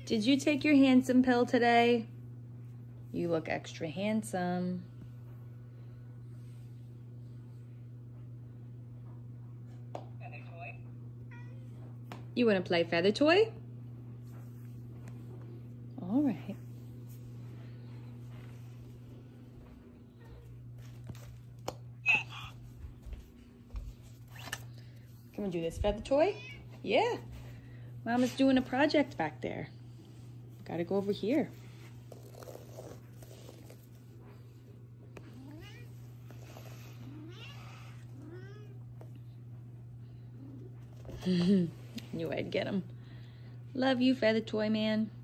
Did you take your handsome pill today? You look extra handsome. Feather toy. You want to play feather toy? All right. Can we do this feather toy? Yeah. Mama's doing a project back there. Gotta go over here. Knew I'd get him. Love you, feather toy man.